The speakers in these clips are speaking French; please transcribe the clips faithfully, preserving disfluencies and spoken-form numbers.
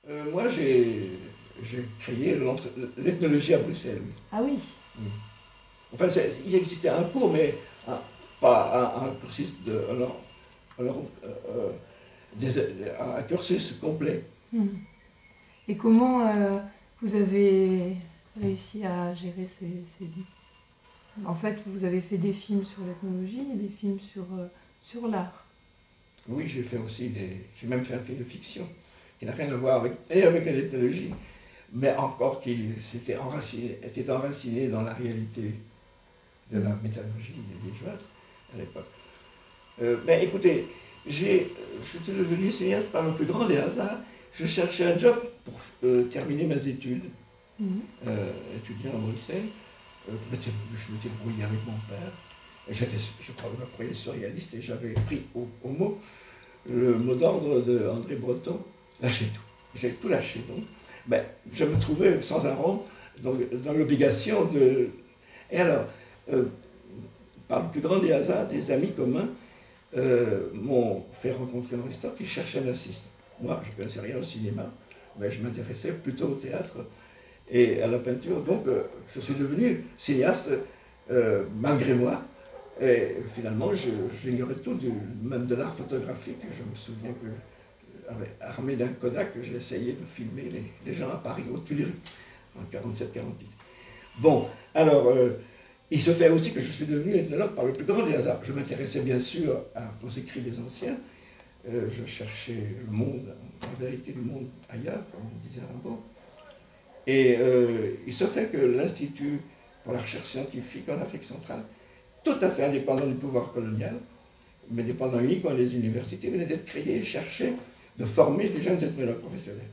Euh, moi, j'ai créé l'ethnologie à Bruxelles. Oui. Ah oui. oui. Enfin, il existait un cours, mais un, pas un, un cursus de... Alors, alors, euh, des, un cursus complet. Mmh. Et comment euh, vous avez réussi à gérer ces, ces... En fait, vous avez fait des films sur l'ethnologie et des films sur, euh, sur l'art. Oui, j'ai fait aussi des... J'ai même fait un film de fiction qui n'a rien à voir avec, et avec l'ethnologie, mais encore qui s'était enraciné, était enraciné dans la réalité de la métallurgie liégeoise à l'époque. Euh, ben écoutez, j'ai, je suis devenu cinéaste par le plus grand des hasards. Je cherchais un job pour euh, terminer mes études, mmh. euh, étudiant à Bruxelles. Euh, je m'étais brouillé avec mon père. J'étais, je crois, je me croyais surréaliste et j'avais pris au, au mot le mot d'ordre d'André Breton, lâchez tout. J'ai tout lâché donc. Ben, je me trouvais sans un rond donc, dans l'obligation de... Et alors, euh, par le plus grand des hasards, des amis communs euh, m'ont fait rencontrer Henri Storck qui cherchait un assistant. Moi, je ne connaissais rien au cinéma, mais je m'intéressais plutôt au théâtre et à la peinture. Donc, euh, je suis devenu cinéaste euh, malgré moi. Et finalement, j'ignorais tout, du, même de l'art photographique. Je me souviens que, armé d'un Kodak, j'ai essayé de filmer les, les gens à Paris, aux Tuileries, en quarante-sept quarante-huit. Bon, alors, euh, il se fait aussi que je suis devenu ethnologue par le plus grand des hasards. Je m'intéressais bien sûr à, aux écrits des anciens. Euh, je cherchais le monde, la vérité du monde ailleurs, comme disait Rimbaud. Et euh, il se fait que l'Institut pour la recherche scientifique en Afrique centrale, tout à fait indépendant du pouvoir colonial, mais dépendant uniquement des universités, venait d'être créé et cherchait de former des jeunes ethnologues professionnels.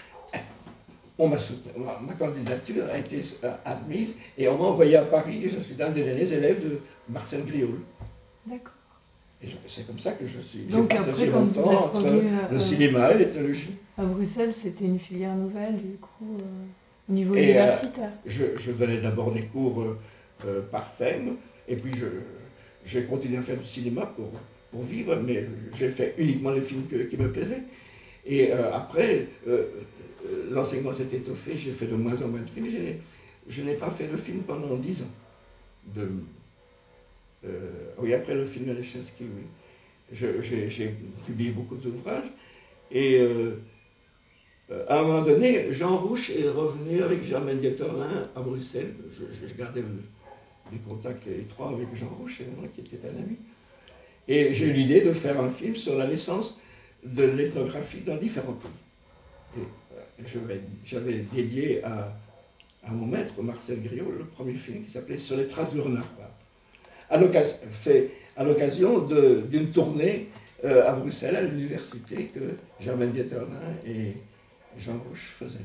On m'a soutenu, ma, ma candidature a été admise et on m'a envoyé à Paris et je suis un des derniers élèves de Marcel Griaule. D'accord. Et c'est comme ça que je suis. Donc après, quand vous êtes revenu entre le cinéma et l'ethnologie. À Bruxelles, c'était une filière nouvelle, du coup, euh, au niveau et universitaire. Euh, je, je donnais d'abord des cours euh, euh, par thème, et puis je, j'ai continué à faire du cinéma pour, pour vivre, mais j'ai fait uniquement les films que, qui me plaisaient. Et euh, après, euh, l'enseignement s'est étoffé, j'ai fait de moins en moins de films. Je n'ai pas fait de film pendant dix ans. De, euh, oui, après le film de Leschinski, oui. J'ai publié beaucoup d'ouvrages. Et euh, à un moment donné, Jean Rouch est revenu avec Germaine Dietorin à Bruxelles. Je, je, je gardais le, des contacts étroits avec Jean Rouch, qui était un ami. Et j'ai eu l'idée de faire un film sur la naissance de l'ethnographie dans différents pays. Et j'avais dédié à, à mon maître, Marcel Griaule, le premier film qui s'appelait Sur les traces du renard. Fait à l'occasion d'une tournée euh, à Bruxelles, à l'université, que Germaine Dietorin et Jean Rouch faisaient.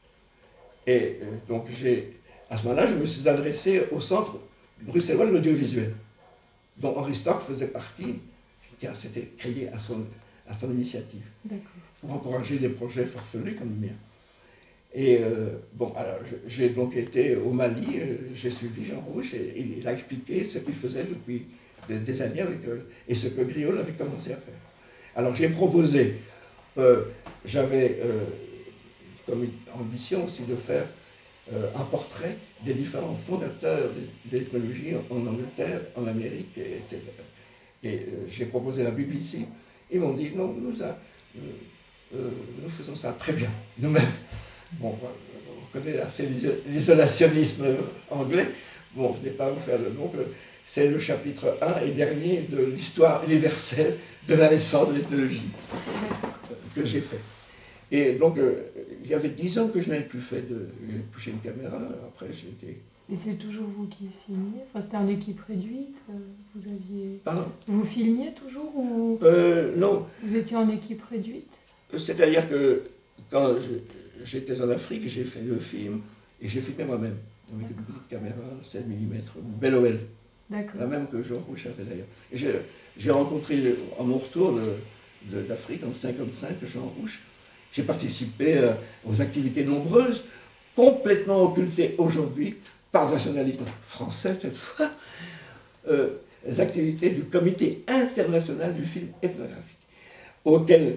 Et euh, donc, à ce moment-là, je me suis adressé au Centre bruxellois de l'audiovisuel, dont Henri Storck faisait partie, car c'était créé à son, à son initiative, pour encourager des projets farfelus comme le mien. Et euh, bon, alors j'ai donc été au Mali, euh, j'ai suivi Jean Rouch et, et il a expliqué ce qu'il faisait depuis des, des années avec, euh, et ce que Griaule avait commencé à faire. Alors j'ai proposé, euh, j'avais euh, comme une ambition aussi de faire euh, un portrait des différents fondateurs de l'ethnologie en Angleterre, en Amérique, et, et euh, j'ai proposé la B B C. Ils m'ont dit non, nous, a, euh, euh, nous faisons ça très bien, nous-mêmes. Bon, on connaît assez l'isolationnisme anglais. Bon, je n'ai pas à vous faire le nom. C'est le chapitre un et dernier de l'histoire universelle de la naissance de l'ethnologie que j'ai fait. Et donc, euh, il y avait dix ans que je n'avais plus fait de toucher une caméra. Après, j'ai été... Et c'est toujours vous qui filmiez? Enfin, c'était en équipe réduite? Vous aviez... Pardon? Vous filmiez toujours ou... euh, Non. Vous étiez en équipe réduite? C'est-à-dire que quand j'étais en Afrique, j'ai fait le film et j'ai filmé moi-même avec une petite caméra sept millimètres, Bell O L. La même que Jean Rouch avait d'ailleurs. J'ai rencontré à mon retour d'Afrique en cinquante-cinq Jean Rouch. J'ai participé euh, aux activités nombreuses, complètement occultées aujourd'hui par le nationalisme français cette fois, euh, les activités du Comité international du film ethnographique, auquel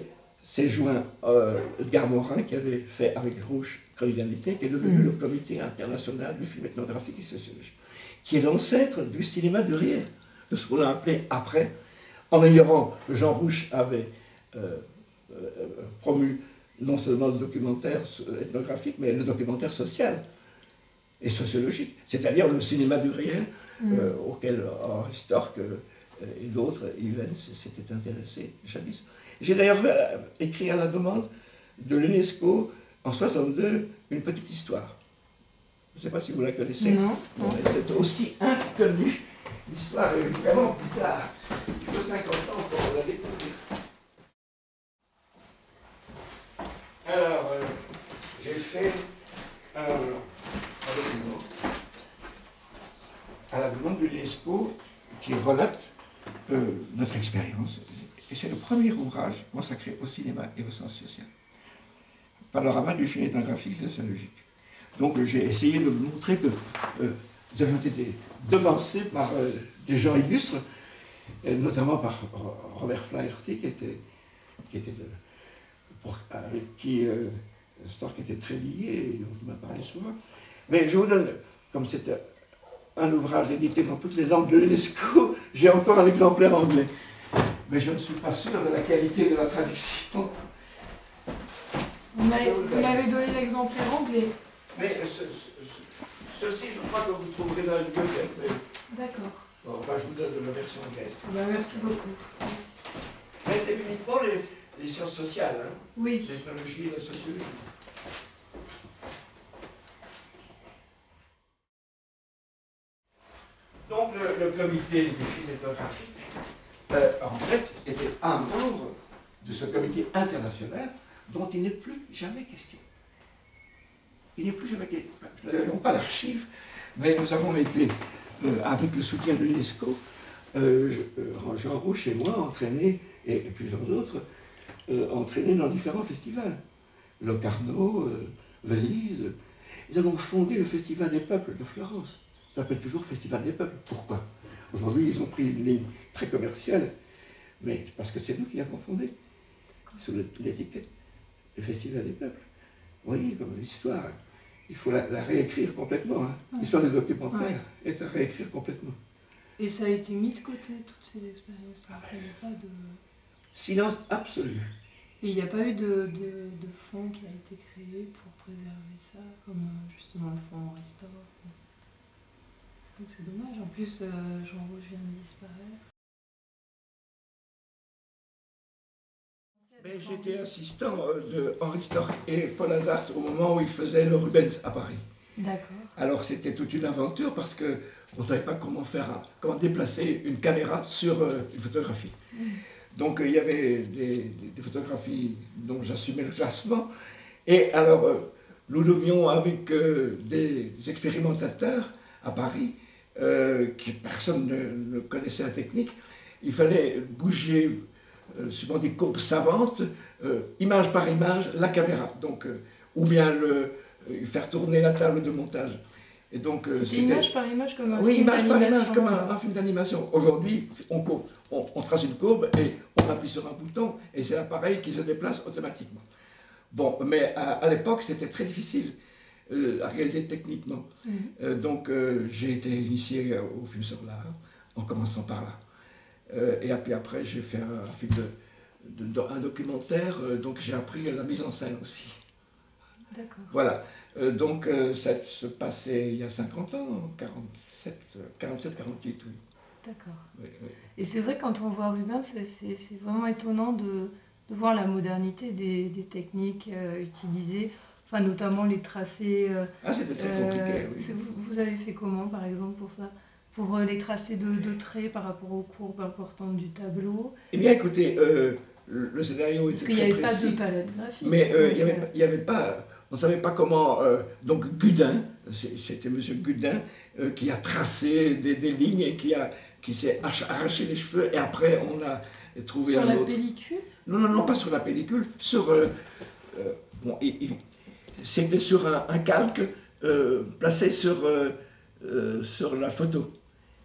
s'est joint euh, Edgar Morin, qui avait fait avec Rouge Convivialité, qui est devenu mmh. le Comité international du film ethnographique et sociologique, qui est l'ancêtre du cinéma de rire, de ce qu'on a appelé après, en améliorant, Jean Rouch avait euh, euh, promu non seulement le documentaire ethnographique, mais le documentaire social et sociologique, c'est-à-dire le cinéma du réel, mmh. euh, auquel Henri Storck euh, et d'autres, Ivens, s'étaient intéressés jadis. J'ai d'ailleurs euh, écrit à la demande de l'UNESCO en soixante-deux une petite histoire. Je ne sais pas si vous la connaissez. Non. Bon, c'est aussi inconnue. L'histoire est vraiment bizarre. Il faut cinquante ans pour la découvrir. Alors, euh, j'ai fait un, un document à la demande de l'UNESCO qui relate euh, notre expérience. Et c'est le premier ouvrage consacré au cinéma et au sens social. Panorama du film ethnographique et sociologique. Donc j'ai essayé de montrer que euh, nous avions été devancés par euh, des gens illustres, et notamment par Robert Flaherty, qui était, qui était de, pour, avec qui euh, Storck était très lié, et dont il m'a parlé souvent. Mais je vous donne, comme c'était un ouvrage édité dans toutes les langues de l'UNESCO, j'ai encore un exemplaire anglais. Mais je ne suis pas sûr de la qualité de la traduction. Vous m'avez donné l'exemplaire anglais. Mais ce, ce, ceci, je crois que vous trouverez dans la bibliothèque. D'accord. Bon, enfin, je vous donne la version anglaise. Ben, merci beaucoup. Merci. Mais c'est uniquement les, les sciences sociales, hein, oui. l'ethnologie et la sociologie. Donc, le, le comité du film ethnographique, euh, en fait, était un membre de ce comité international dont il n'est plus jamais question. Il n'est plus jamais question. Nous n'avons pas l'archive, mais nous avons été, euh, avec le soutien de l'UNESCO, euh, Jean Rouch et moi, entraînés, et, et plusieurs autres, euh, entraînés dans différents festivals. Locarno, euh, Venise. Nous avons fondé le Festival des Peuples de Florence. Ça s'appelle toujours Festival des Peuples. Pourquoi? Aujourd'hui, ils ont pris une ligne très commerciale, mais parce que c'est nous qui l'avons fondé, sur l'étiquette, le Festival des Peuples. Vous voyez, comme l'histoire, il faut la, la réécrire complètement. Hein. Ouais. L'histoire des documentaires ouais. est à réécrire complètement. Et ça a été mis de côté, toutes ces expériences. Ah ben, il n'y a pas de... Silence absolu. Et il n'y a pas eu de, de, de fonds qui a été créé pour préserver ça, comme justement le fonds Restore. C'est dommage. En plus, euh, Jean Rouch vient de disparaître. J'étais assistant de Henri Storck et Paul Hazard au moment où ils faisaient le Rubens à Paris. D'accord. Alors c'était toute une aventure parce qu'on ne savait pas comment faire, un, comment déplacer une caméra sur euh, une photographie. Mmh. Donc il euh, y avait des, des photographies dont j'assumais le classement. Et alors euh, nous devions, avec euh, des expérimentateurs à Paris, euh, qui personne ne, ne connaissait la technique, il fallait bouger euh, suivant des courbes savantes, euh, image par image, la caméra. Donc, euh, ou bien le, euh, faire tourner la table de montage. Et donc, euh, c'était image par image comme un oui, film d'animation. Oui, image par image comme un, un film d'animation. Aujourd'hui, on, on, on trace une courbe et on appuie sur un bouton et c'est l'appareil qui se déplace automatiquement. Bon, mais à, à l'époque, c'était très difficile euh, à réaliser techniquement. Mm-hmm. euh, donc, euh, j'ai été initié au film sur l'art, en commençant par là. Euh, et puis après, j'ai fait un, un film, de, de, de, un documentaire, euh, donc j'ai appris la mise en scène aussi. D'accord. Voilà. Euh, donc euh, ça se passait il y a cinquante ans, quarante-sept, quarante-huit, oui. D'accord. Oui, oui. Et c'est vrai, quand on voit Rubens, c'est vraiment étonnant de, de voir la modernité des, des techniques euh, utilisées, enfin notamment les tracés. Euh, ah, c'était très compliqué, euh, oui. Vous, vous avez fait comment, par exemple, pour ça? Pour euh, les tracés de, de traits par rapport aux courbes importantes du tableau? Eh bien, écoutez, euh, le, le scénario était très précis. Parce qu'il n'y avait pas de palette graphique. Mais euh, il n'y avait, il y avait pas... On ne savait pas comment... Euh, donc Gudin, c'était M. Gudin, euh, qui a tracé des, des lignes et qui, a, qui s'est arraché les cheveux. Et après, on a trouvé sur un la autre... pellicule? Non, non, non, pas sur la pellicule. Sur... Euh, euh, bon, c'était sur un, un calque euh, placé sur, euh, euh, sur la photo.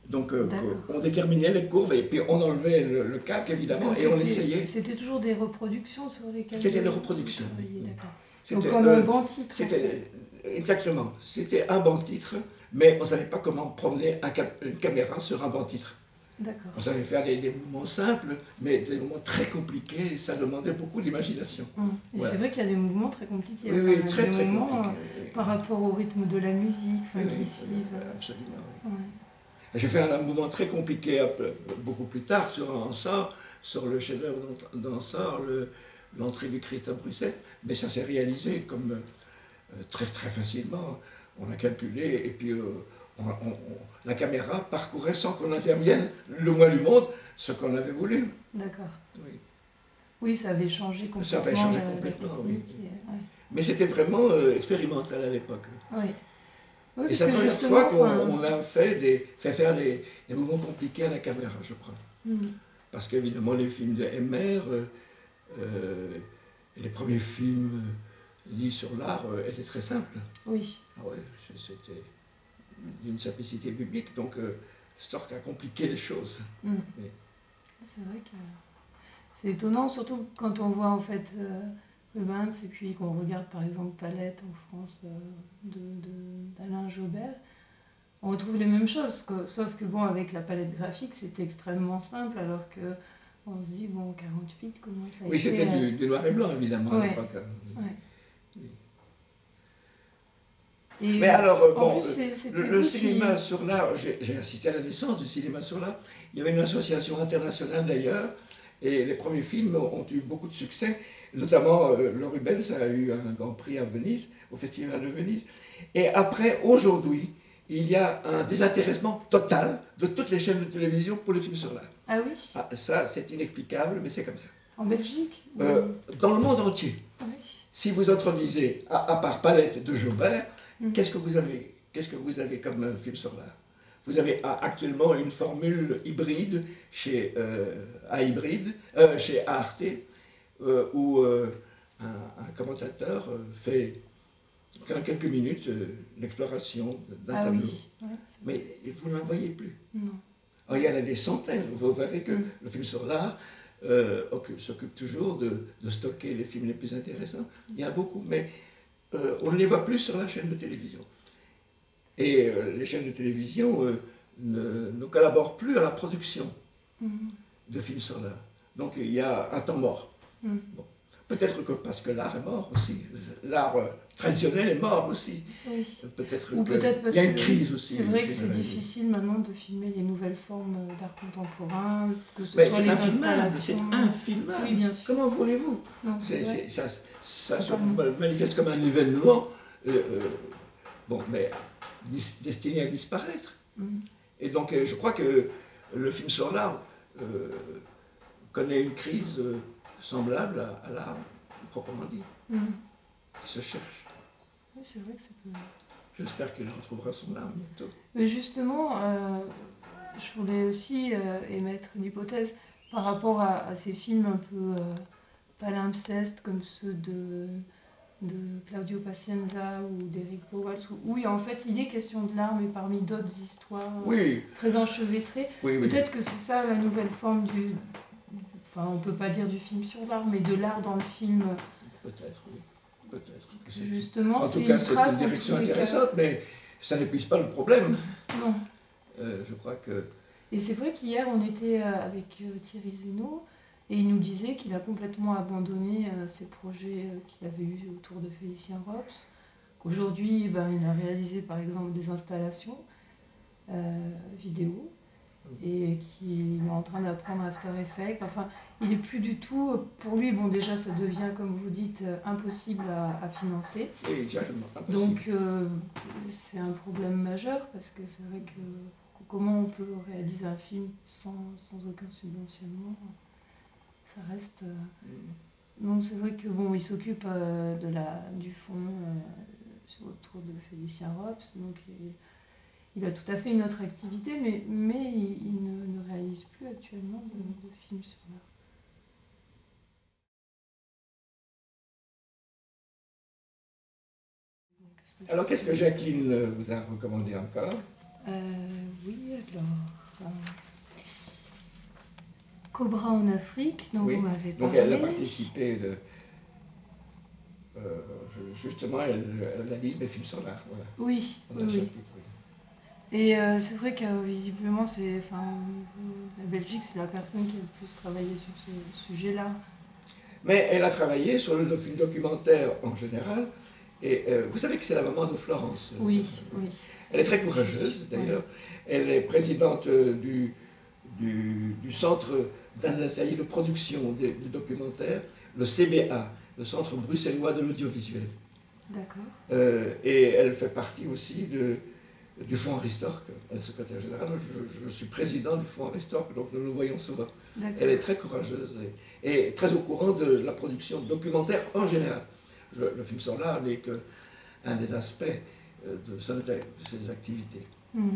Donc euh, on déterminait les courbes et puis on enlevait le, le calque évidemment et on essayait. C'était toujours des reproductions sur lesquelles... C'était des reproductions. Oui, d'accord. Donc comme euh, un banc titre. C'était exactement. C'était un banc titre, mais on ne savait pas comment promener un cap une caméra sur un banc titre. D'accord. On savait faire des, des mouvements simples, mais des mouvements très compliqués, ça demandait beaucoup d'imagination. Hum. Et voilà. C'est vrai qu'il y a des mouvements très compliqués. Oui, oui, très, très moments, compliqués. Euh, oui. Par rapport au rythme de la musique, enfin, oui, qui oui, suivent. Absolument. Oui. Ouais. J'ai fait un mouvement très compliqué beaucoup plus tard sur un sort, sur le chef-d'œuvre d'un sort, l'entrée du Christ à Bruxelles, mais ça s'est réalisé comme euh, très très facilement. On a calculé et puis euh, on, on, on, la caméra parcourait sans qu'on intervienne le moins du monde ce qu'on avait voulu. D'accord. Oui. Oui, ça avait changé complètement. Ça avait changé complètement, oui. Et, ouais. Mais c'était vraiment euh, expérimental à l'époque. Oui. Oui, et c'est la première fois qu'on enfin... a fait, des, fait faire des, des mouvements compliqués à la caméra, je crois. Mm. Parce qu'évidemment, les films de M R, euh, euh, les premiers films euh, liés sur l'art euh, étaient très simples. Oui. Ah ouais, c'était d'une simplicité biblique, donc euh, Storck a compliqué les choses. Mm. Oui. C'est vrai que c'est étonnant, surtout quand on voit en fait euh, Rubens et puis qu'on regarde par exemple Palette en France euh, d'Alain de, Jobert, on retrouve les mêmes choses, que, sauf que bon, avec la palette graphique c'était extrêmement simple, alors que on se dit bon, quarante-huit, comment ça a oui, été... Oui, c'était du, du noir et blanc évidemment ouais. à l'époque. Ouais. Oui. Et mais alors, euh, bon, plus, le, le cinéma qui... sur l'art, j'ai assisté à la naissance du cinéma sur l'art, il y avait une association internationale d'ailleurs, et les premiers films ont eu beaucoup de succès, notamment euh, le Rubens a eu un grand prix à Venise, au Festival de Venise. Et après, aujourd'hui, il y a un désintéressement total de toutes les chaînes de télévision pour les films sur l'art. Ah oui ah, ça, c'est inexplicable, mais c'est comme ça. En Belgique euh, Dans le monde entier. Ah oui. Si vous introduisez, à, à part Palette de Jobert, mmh. qu'est-ce que vous avez, qu'est-ce que vous avez comme euh, film sur l'art? Vous avez actuellement une formule hybride chez euh, A-Hybride, euh, chez Arte, euh, où euh, un, un commentateur euh, fait en quelques minutes euh, l'exploration d'un ah tableau. Oui. Ouais, mais vous n'en voyez plus. Non. Alors, il y en a des centaines. Vous verrez que mmh. le film sur l'art euh, s'occupe toujours de, de stocker les films les plus intéressants. Il y en a beaucoup, mais euh, on ne les voit plus sur la chaîne de télévision. Et euh, les chaînes de télévision euh, ne, ne collaborent plus à la production mmh. de films sur l'art. Donc il y a un temps mort. Mmh. Bon. Peut-être que parce que l'art est mort aussi. L'art euh, traditionnel est mort aussi. Oui. Peut-être Ou peut-être parce qu'il y a une crise aussi. C'est vrai que c'est difficile maintenant de filmer les nouvelles formes d'art contemporain, que ce mais soit les installations. C'est infilmable. Oui, bien sûr. Comment voulez-vous? Ça, ça se manifeste comme un événement. Euh, euh, bon, mais destiné à disparaître. Mm. Et donc euh, je crois que le film sur l'art euh, connaît une crise euh, semblable à, à l'art proprement dit, mm. qui se cherche. Oui, c'est vrai que ça peut... J'espère qu'il retrouvera son art bientôt. Mais justement, euh, je voulais aussi euh, émettre une hypothèse par rapport à, à ces films un peu euh, palimpsestes comme ceux de... de Claudio Pacienza ou d'Eric Powell, où oui, en fait, il est question de l'art, mais parmi d'autres histoires oui. très enchevêtrées. Oui, oui. Peut-être que c'est ça la nouvelle forme du... Enfin, on ne peut pas dire du film sur l'art, mais de l'art dans le film. Peut-être, oui. Peut-être. Justement, c'est une, c'est une direction intéressante, mais ça n'épuise pas le problème. Non. Euh, je crois que... Et c'est vrai qu'hier, on était avec Thierry Zeno, et il nous disait qu'il a complètement abandonné euh, ses projets euh, qu'il avait eus autour de Félicien Rops, qu'aujourd'hui, ben, il a réalisé par exemple des installations euh, vidéo, et qu'il est en train d'apprendre After Effects. Enfin, il n'est plus du tout, pour lui, bon déjà ça devient, comme vous dites, impossible à, à financer. Oui, exactement. Impossible. Donc euh, c'est un problème majeur, parce que c'est vrai que comment on peut réaliser un film sans, sans aucun subventionnement? Ça reste... Euh... Non, c'est vrai que bon, il s'occupe euh, de la du fond euh, autour de Félicien Rops, donc il, il a tout à fait une autre activité, mais, mais il, il ne, ne réalise plus actuellement de, de films sur l'art. Alors, qu'est-ce que Jacqueline vous a recommandé encore? Euh, oui, alors... euh, Cobra en Afrique, dont Oui. vous m'avez Donc parlé. elle a participé, de, euh, justement, elle, elle analyse mes films sur l'art. Voilà. Oui, Dans un oui, oui. chapitre, oui. Et euh, c'est vrai que visiblement, c'est, enfin, la Belgique, c'est la personne qui a le plus travaillé sur ce sujet-là. Mais elle a travaillé sur le film documentaire en général. Et euh, vous savez que c'est la maman de Florence. Oui, euh, oui. Elle est très courageuse, d'ailleurs. Ouais. Elle est présidente euh, du, du, du centre d'un atelier de production de, de documentaires, le C B A, le Centre bruxellois de l'audiovisuel. D'accord. Euh, et elle fait partie aussi de, du Fonds Henri Storck, elle est secrétaire générale. Je, je suis président du Fonds Henri Storck, donc nous nous voyons souvent. Elle est très courageuse et, et très au courant de la production documentaire en général. Le, le film sur l'art n'est qu'un des aspects de ses activités. Mmh.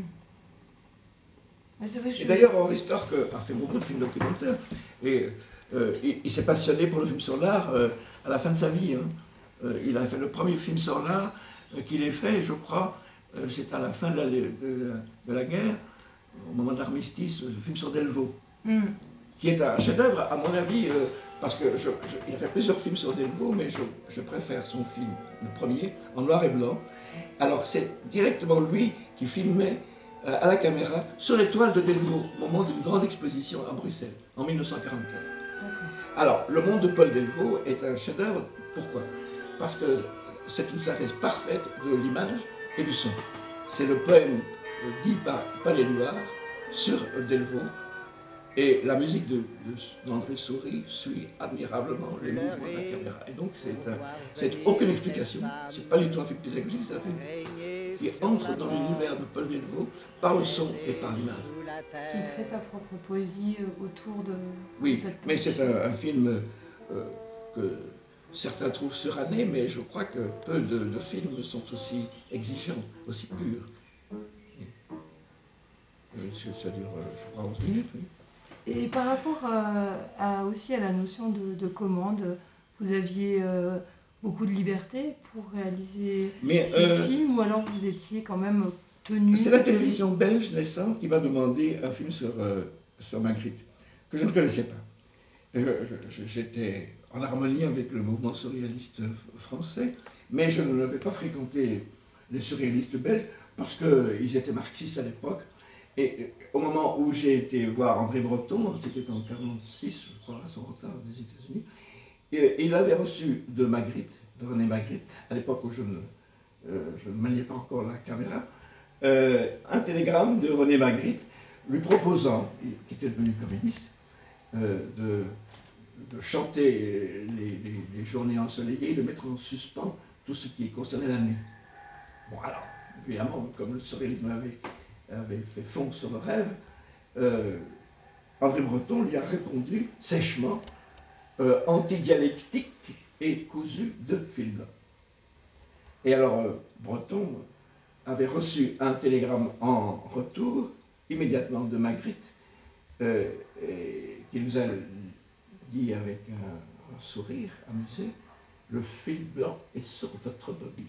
Et d'ailleurs, Henri Storck a fait beaucoup de films documentaires. Et euh, il, il s'est passionné pour le film sur l'art euh, à la fin de sa vie. Hein. Euh, il a fait le premier film sur l'art euh, qu'il ait fait, je crois, euh, c'est à la fin de la, de, de, de la guerre, au moment de l'armistice, le film sur Delvaux, mmh. qui est un chef-d'œuvre, à mon avis, euh, parce que je, je, il a fait plusieurs films sur Delvaux, mais je, je préfère son film, le premier, en noir et blanc. Alors c'est directement lui qui filmait euh, à la caméra sur les toiles de Delvaux, au moment d'une grande exposition à Bruxelles, en mille neuf cent quarante-quatre. Alors, Le Monde de Paul Delvaux est un chef-d'œuvre, pourquoi? Parce que c'est une synthèse parfaite de l'image et du son. C'est le poème euh, dit par Palais-Loire sur Delvaux, et la musique d'André Souris suit admirablement les mouvements de la caméra. Et donc, c'est aucune explication, c'est pas du tout un film pédagogique, c'est un film qui entre dans l'univers de Paul Delvaux par le son et par l'image. Qui crée sa propre poésie autour de, oui, de cette mais c'est un, un film euh, que certains trouvent suranné, mais je crois que peu de, de films sont aussi exigeants, aussi purs. Ça dure, je crois, onze minutes, oui. Et par rapport à, à, aussi à la notion de, de commande, vous aviez euh, beaucoup de liberté pour réaliser Mais, ces euh, films, ou alors vous étiez quand même tenu... C'est la télévision belge naissante qui m'a demandé un film sur, euh, sur Magritte, que je ne connaissais pas. J'étais en harmonie avec le mouvement surréaliste français, mais je n'avais pas fréquenté les surréalistes belges, parce qu'ils étaient marxistes à l'époque. Et au moment où j'ai été voir André Breton, c'était en mille neuf cent quarante-six, je crois, à son retard des États-Unis, et il avait reçu de Magritte, de René Magritte, à l'époque où je ne, euh, je ne maniais pas encore la caméra, euh, un télégramme de René Magritte lui proposant, qui était devenu communiste, euh, de, de chanter les, les, les journées ensoleillées, de mettre en suspens tout ce qui concernait la nuit. Bon, alors, évidemment, comme le surréalisme avait avait fait fond sur le rêve, euh, André Breton lui a répondu sèchement, euh, antidialectique et cousu de fil blanc. Et alors, euh, Breton avait reçu un télégramme en retour, immédiatement de Magritte, euh, qui nous a dit avec un, un sourire amusé, le fil blanc est sur votre bobine.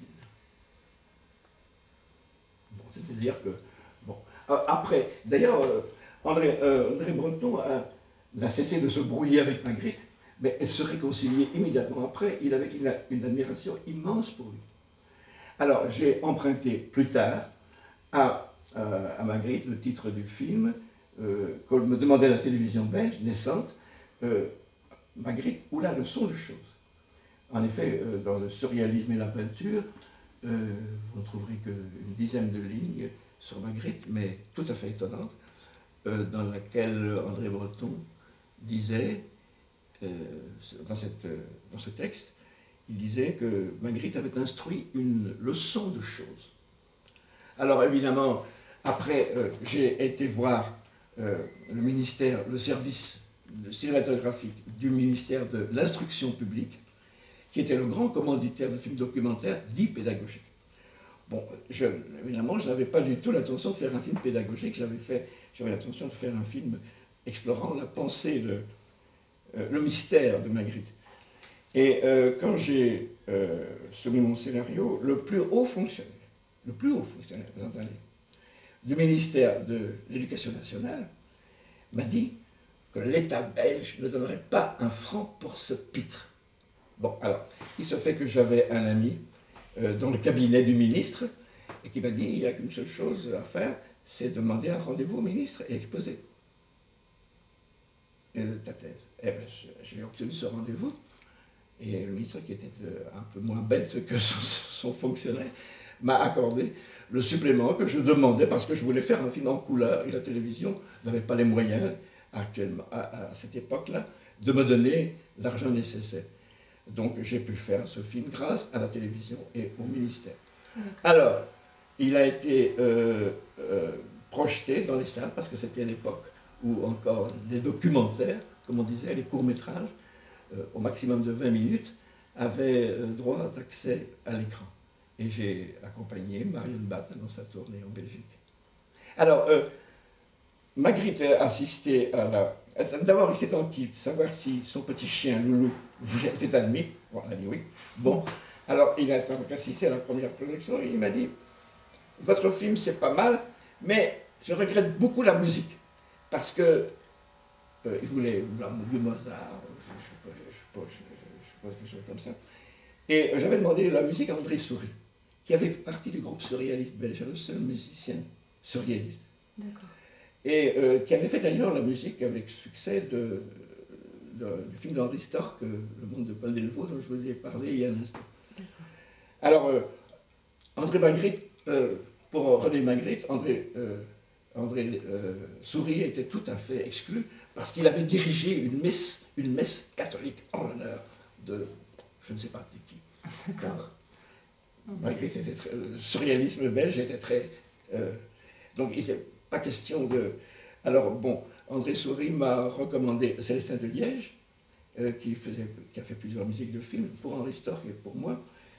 Bon, c'est-à-dire que bon. Après, d'ailleurs, André, euh, André Breton a, a cessé de se brouiller avec Magritte, mais elle se réconciliait immédiatement après. Il avait une, une admiration immense pour lui. Alors, j'ai emprunté plus tard à, euh, à Magritte le titre du film, euh, qu'on me demandait la télévision belge, naissante, euh, Magritte ou la leçon de choses. En effet, euh, dans le surréalisme et la peinture, euh, vous ne trouverez qu'une dizaine de lignes sur Magritte, mais tout à fait étonnante, euh, dans laquelle André Breton disait, euh, dans, cette, dans ce texte, il disait que Magritte avait instruit une leçon de choses. Alors évidemment, après, euh, j'ai été voir euh, le ministère, le service cinématographique du ministère de l'Instruction publique, qui était le grand commanditaire de films documentaires dits pédagogiques. Bon, je, évidemment, je n'avais pas du tout l'intention de faire un film pédagogique, j'avais l'intention de faire un film explorant la pensée, le, euh, le mystère de Magritte. Et euh, quand j'ai euh, soumis mon scénario, le plus haut fonctionnaire, le plus haut fonctionnaire, vous entendez, du ministère de l'Éducation nationale m'a dit que l'État belge ne donnerait pas un franc pour ce pitre. Bon, alors, il se fait que j'avais un ami euh, dans le cabinet du ministre et qui m'a dit, il n'y a qu'une seule chose à faire, c'est demander un rendez-vous au ministre et exposer euh, ta thèse. Eh bien, j'ai obtenu ce rendez-vous et le ministre, qui était euh, un peu moins bête que son, son fonctionnaire, m'a accordé le supplément que je demandais parce que je voulais faire un film en couleur et la télévision n'avait pas les moyens actuellement, à, à cette époque-là, de me donner l'argent nécessaire. Donc j'ai pu faire ce film grâce à la télévision et au ministère. Alors, il a été euh, euh, projeté dans les salles parce que c'était l'époque où encore les documentaires, comme on disait, les courts-métrages, euh, au maximum de vingt minutes, avaient euh, droit d'accès à l'écran. Et j'ai accompagné Marion Batt dans sa tournée en Belgique. Alors, euh, Magritte a assisté à la... D'abord, il s'est enquis de savoir si son petit chien, Loulou, était admis. Bon, on a dit oui. Bon, alors il a assisté à la première projection et il m'a dit « Votre film, c'est pas mal, mais je regrette beaucoup la musique. » Parce que euh, il voulait du Mozart, je suppose quelque chose comme ça. Et j'avais demandé la musique à André Souris, qui avait partie du groupe surréaliste belge, le seul musicien surréaliste. D'accord. Et euh, qui avait fait d'ailleurs la musique avec succès de, de, du film d'Henri Storck, Le Monde de Paul Delvaux, dont je vous ai parlé il y a un instant. Alors, euh, André Magritte, euh, pour René Magritte, André, euh, André euh, Souris était tout à fait exclu parce qu'il avait dirigé une messe, une messe catholique en l'honneur de, je ne sais pas de qui. Car Magritte était très, le surréalisme belge était très... Euh, donc, il n'était pas question de... Alors, bon, André Souris m'a recommandé Célestin de Liège, euh, qui, faisait, qui a fait plusieurs musiques de films, pour Henri Storck et pour moi.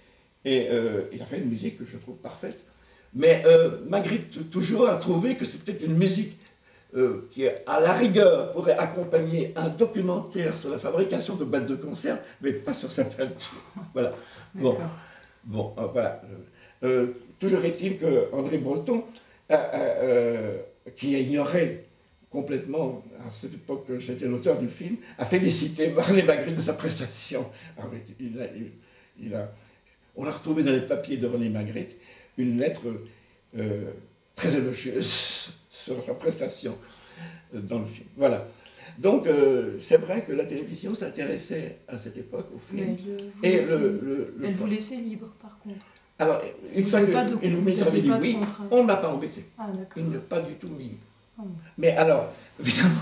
Et euh, il a fait une musique que je trouve parfaite. Mais euh, Magritte, toujours, a trouvé que c'était une musique euh, qui, à la rigueur, pourrait accompagner un documentaire sur la fabrication de balles de conserve, mais pas sur sa peinture. Voilà. Bon, bon euh, voilà. Euh, toujours est-il qu'André Breton, euh, euh, qui ignorait complètement, à cette époque que j'étais l'auteur du film, a félicité René Magritte de sa prestation. Alors, il a, il, il a, on a retrouvé dans les papiers de René Magritte une lettre euh, très élogieuse sur sa prestation dans le film. Voilà. Donc, euh, c'est vrai que la télévision s'intéressait à cette époque au film. Elle, et le, le, le, elle vous laissait libre, par contre. Alors, une vous fois que de, le ministre avait dit oui, on ne m'a pas embêté. Ah, il n'a pas du tout mis. Oh. Mais alors, évidemment,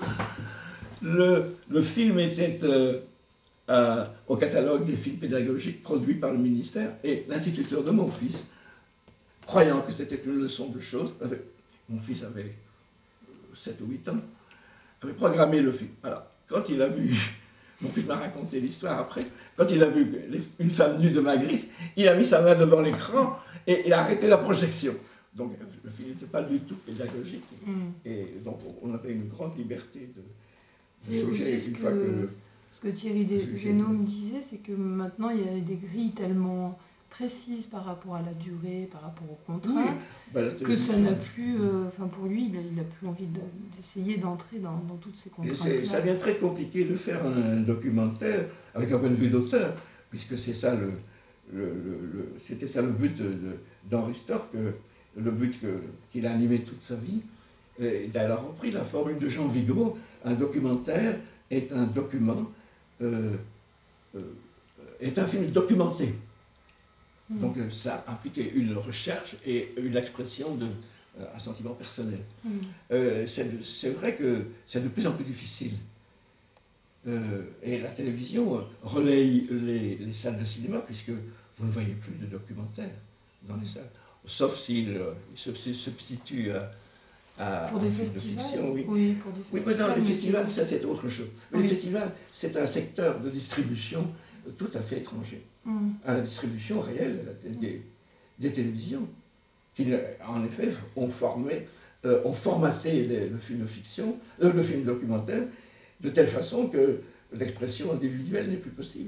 le, le film était euh, euh, au catalogue des films pédagogiques produits par le ministère, et l'instituteur de mon fils, croyant que c'était une leçon de choses, avait, mon fils avait sept ou huit ans, avait programmé le film. Alors, quand il a vu, mon fils m'a raconté l'histoire après, quand il a vu les, une femme nue de Magritte, il a mis sa main devant l'écran et il a arrêté la projection. Donc le film n'était pas du tout pédagogique. Mm. Et donc on avait une grande liberté de, de juger une fois que... Le, ce que Thierry Génome disait, c'est que maintenant il y a des grilles tellement précises par rapport à la durée, par rapport aux contraintes, oui. bah, que ça n'a plus... Enfin euh, pour lui, il n'a plus envie d'essayer de, d'entrer dans, dans toutes ces contraintes. Ça devient très compliqué de faire un documentaire avec un point de vue d'auteur, puisque c'est ça le... le, le, le c'était ça le but d'Henri de, Storck, le but qu'il qu a animé toute sa vie. Et il a repris la formule de Jean Vigo. Un documentaire est un document, euh, euh, est un film documenté. Mmh. Donc ça impliquait une recherche et une expression d'un euh, sentiment personnel. Mmh. Euh, c'est vrai que c'est de plus en plus difficile. Euh, et la télévision relaye les, les salles de cinéma, puisque vous ne voyez plus de documentaires dans les salles. Sauf s'il euh, se substitue à, à pour des festivals. De fiction, oui. Oui, pour des festivals. Oui, mais dans les festivals, ça c'est autre chose. Oui. Les festivals, c'est un secteur de distribution tout à fait étranger mm. à la distribution réelle des, des télévisions, qui en effet ont, formé, euh, ont formaté les, le film de fiction, euh, le film documentaire, de telle façon que l'expression individuelle n'est plus possible.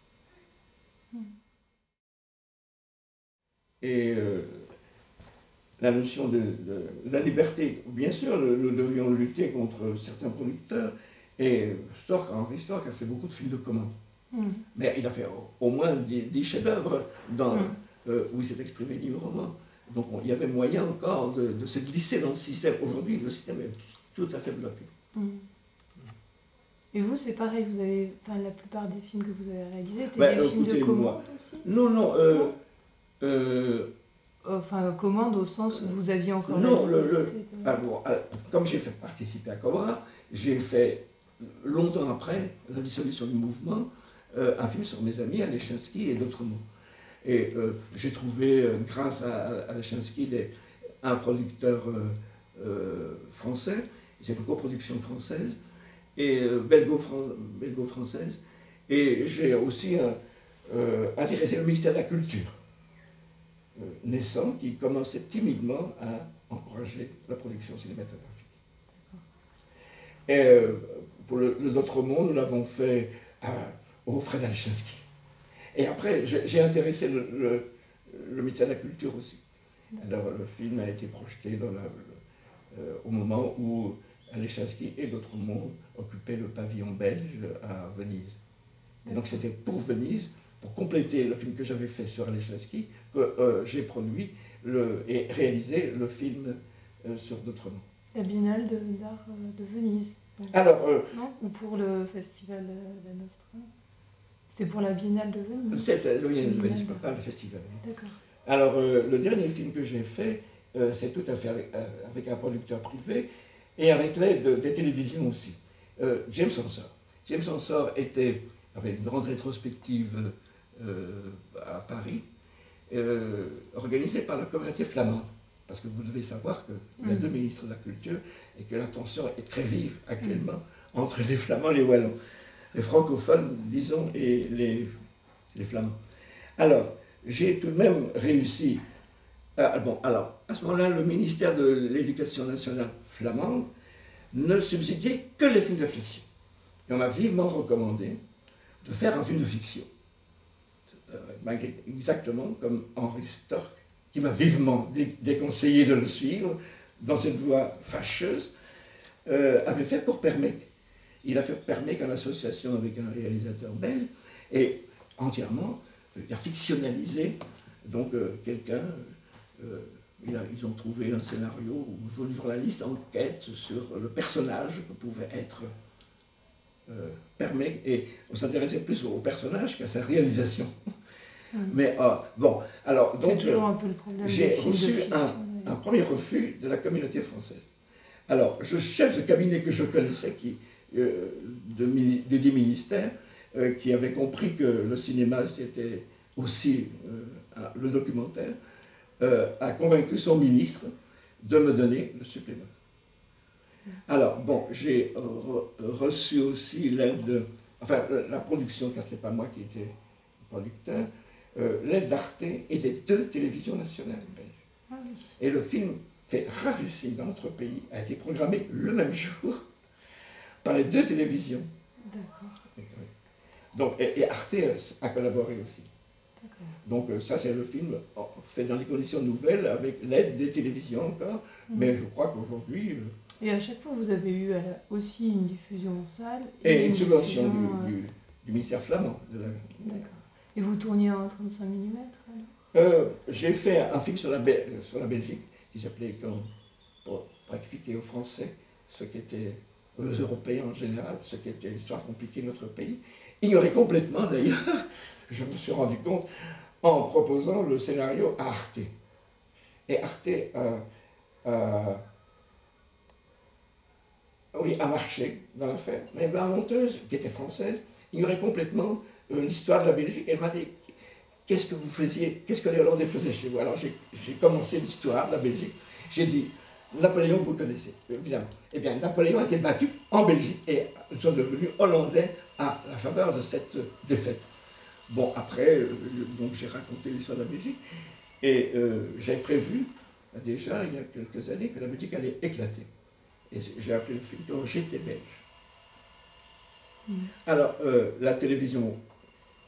Mm. Et euh, la notion de, de, de la liberté. Bien sûr, nous, nous devions lutter contre certains producteurs, et Storck, Henri Storck a fait beaucoup de films de commande. Mm. Mais il a fait au, au moins dix chefs-d'œuvre mm. euh, où il s'est exprimé librement. Donc on, il y avait moyen encore de, de se glisser dans le système. Aujourd'hui, le système est tout, tout à fait bloqué. Mm. Et vous, c'est pareil, vous avez, enfin, la plupart des films que vous avez réalisés étaient ben, des films de commande aussi? Non, non. Euh, non euh, Enfin, commande au sens où vous aviez encore... Non, le, le, de... alors, comme j'ai fait participer à Cobra, j'ai fait, longtemps après la dissolution du mouvement, euh, un film sur mes amis, Alechinsky et d'autres mots. Et euh, j'ai trouvé, euh, grâce à, à Alechinsky, un producteur euh, euh, français, c'est une coproduction française, et euh, belgo-française, et j'ai aussi euh, euh, intéressé le ministère de la Culture. Euh, naissant, qui commençait timidement à encourager la production cinématographique. Et euh, pour le, le D'autres mondes, nous l'avons fait à, au Fred Alechinsky. Et après, j'ai intéressé le, le, le ministère de la Culture aussi. Alors, le film a été projeté dans la, le, euh, au moment où Alechinsky et D'autres mondes occupaient le pavillon belge à Venise. Et donc, c'était pour Venise, pour compléter le film que j'avais fait sur Alechinsky, que euh, j'ai produit le, et réalisé le film euh, sur D'autres mondes. La Biennale d'art de, de Venise. Donc, Alors, euh, non, ou pour le festival de la Nostra. C'est pour la Biennale de Venise. C'est la Biennale de Venise, pas le festival. D'accord. Alors, euh, le dernier film que j'ai fait, euh, c'est tout à fait avec, euh, avec un producteur privé et avec l'aide de, des télévisions aussi. Euh, James Ensor. James Ensor était, avait une grande rétrospective euh, à Paris, euh, organisée par la communauté flamande. Parce que vous devez savoir qu'il y a mmh. deux ministres de la Culture et que la tension est très vive actuellement mmh. entre les Flamands et les Wallons. Les francophones, disons, et les, les Flamands. Alors, j'ai tout de même réussi. À, bon, alors, à ce moment-là, le ministère de l'Éducation nationale flamande ne subsidiait que les films de fiction. Et on m'a vivement recommandé de faire un film de fiction. Malgré, exactement comme Henri Storck, qui m'a vivement dé déconseillé de le suivre dans cette voie fâcheuse, euh, avait fait pour Permec. Il a fait Permec en association avec un réalisateur belge, et entièrement, euh, il a fictionnalisé donc euh, quelqu'un. Euh, ils ont trouvé un scénario où le journaliste enquête sur le personnage que pouvait être euh, Permec, et on s'intéressait plus au personnage qu'à sa réalisation. Mmh. Mais euh, bon, alors donc euh, j'ai reçu un, un premier refus de la communauté française. Alors, je chef de cabinet que je connaissais, qui, euh, de, de dix ministères, euh, qui avait compris que le cinéma c'était aussi euh, le documentaire, euh, a convaincu son ministre de me donner le supplément. Mmh. Alors, bon, j'ai re reçu aussi l'aide de... Enfin, la production, car ce n'est pas moi qui étais producteur, Euh, l'aide d'Arte et des deux télévisions nationales belges. Ah oui. Et le film, fait rarissime dans notre pays, a été programmé le même jour par les deux télévisions. D'accord. Donc, et, et Arte a collaboré aussi. Donc ça, c'est le film fait dans les conditions nouvelles, avec l'aide des télévisions encore, mmh. mais je crois qu'aujourd'hui... Euh... Et à chaque fois, vous avez eu aussi une diffusion en salle. Et, et une, une subvention diffusion, du, euh... du, du ministère flamand. D'accord. Et vous tourniez en trente-cinq millimètres euh, J'ai fait un film sur la, sur la Belgique qui s'appelait, pour, pour expliquer aux Français ce qu'était, aux Européens en général, ce qu'était l'histoire compliquée de notre pays. Ignoré complètement d'ailleurs, je me suis rendu compte en proposant le scénario à Arte. Et Arte a, a, oui, a marché dans l'affaire, mais la monteuse, qui était française, ignorait complètement l'histoire de la Belgique. Elle m'a dit, qu'est-ce que vous faisiez, qu'est-ce que les Hollandais faisaient chez vous? Alors j'ai commencé l'histoire de la Belgique. J'ai dit, Napoléon, vous connaissez, évidemment. Eh bien, Napoléon a été battu en Belgique et nous sommes devenus Hollandais à la faveur de cette défaite. Bon, après, donc j'ai raconté l'histoire de la Belgique et euh, j'ai prévu, déjà, il y a quelques années, que la Belgique allait éclater. Et j'ai appelé le film donc J'étais belge. Mmh. Alors, euh, la télévision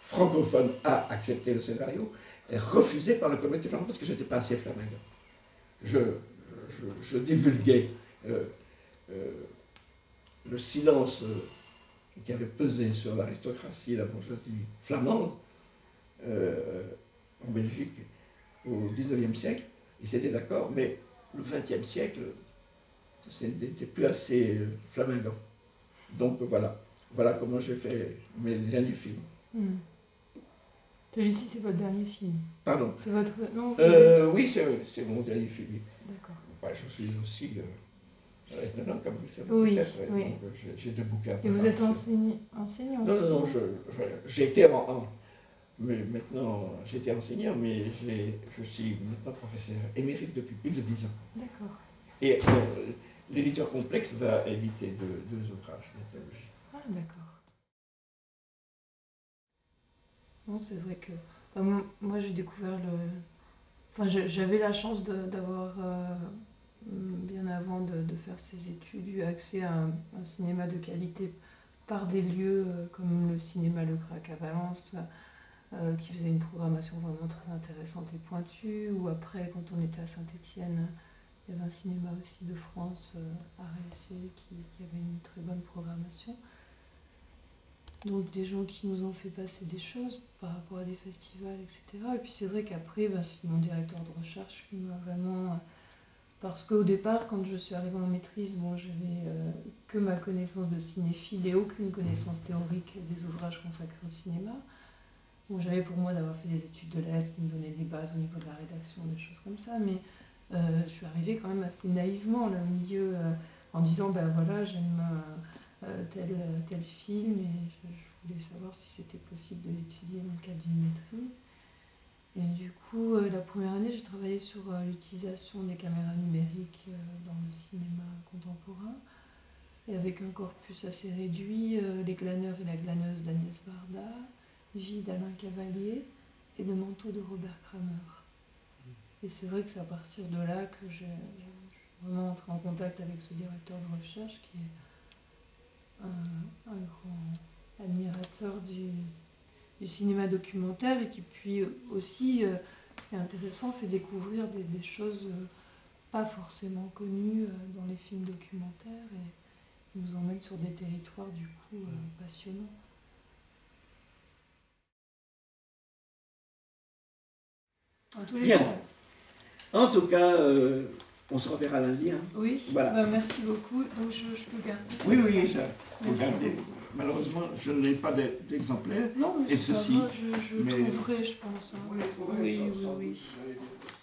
francophone a accepté le scénario, est refusé par la communauté flamande parce que je n'étais pas assez flamingant. je, je, je divulguais euh, euh, le silence euh, qui avait pesé sur l'aristocratie et la bourgeoisie flamande euh, en Belgique au dix-neuvième siècle, ils étaient d'accord, mais le vingtième siècle, ce n'était plus assez euh, flamingant. Donc voilà, voilà comment j'ai fait mes derniers films. Hmm. Celui-ci, c'est votre dernier film. Pardon. C'est votre... Non, vous... euh, Oui, c'est mon dernier film. D'accord. Ouais, je suis aussi euh, étonnant, comme vous le savez. Oui, oui. oui. J'ai deux bouquins. Et vous êtes enseignant, enseignant Non, aussi, non, non, j'étais en, en... Mais maintenant, j'étais enseignant, mais je suis maintenant professeur émérite depuis plus de dix ans. D'accord. Et euh, l'éditeur Complexe va éditer deux, deux ouvrages d'ethnologie. Ah, d'accord. Non, c'est vrai que... Enfin, moi, j'ai découvert le... Enfin, j'avais la chance d'avoir, euh, bien avant de, de faire ces études, eu accès à un, un cinéma de qualité par des lieux euh, comme le cinéma Le Crac à Valence, euh, qui faisait une programmation vraiment très intéressante et pointue, ou après, quand on était à Saint-Étienne, il y avait un cinéma aussi de France, euh, à R L C, qui, qui avait une très bonne programmation. Donc des gens qui nous ont fait passer des choses par rapport à des festivals, et cetera. Et puis c'est vrai qu'après, ben, c'est mon directeur de recherche qui m'a vraiment... Parce qu'au départ, quand je suis arrivée en maîtrise, bon, je n'avais euh, que ma connaissance de cinéphile et aucune connaissance théorique des ouvrages consacrés au cinéma. Bon, j'avais pour moi d'avoir fait des études de l'E S qui me donnaient des bases au niveau de la rédaction, des choses comme ça, mais euh, je suis arrivée quand même assez naïvement là, au milieu, euh, en disant, ben voilà, j'aime... Euh, Euh, tel, tel film, et je, je voulais savoir si c'était possible de l'étudier dans le cadre d'une maîtrise. Et du coup, euh, la première année, j'ai travaillé sur euh, l'utilisation des caméras numériques euh, dans le cinéma contemporain, et avec un corpus assez réduit, euh, Les glaneurs et la glaneuse d'Agnès Varda, Vie d'Alain Cavalier et Le manteau de Robert Kramer. Et c'est vrai que c'est à partir de là que j'ai vraiment entré en contact avec ce directeur de recherche qui est Un, un grand admirateur du, du cinéma documentaire et qui puis aussi, euh, qui est intéressant, fait découvrir des, des choses euh, pas forcément connues euh, dans les films documentaires et nous emmène sur des territoires du coup euh, passionnants. En tous les Bien. cas, en tout cas, euh, on se reverra lundi. Hein. Oui, voilà. Bah, merci beaucoup. Donc je, je peux garder. Oui, oui, ça. Regardez. Malheureusement, je n'ai pas d'exemplaire. Non, mais et c'est ceci. pas grave, je, je mais... trouverai, je pense. Hein. Oui, oui, oui, oui. oui.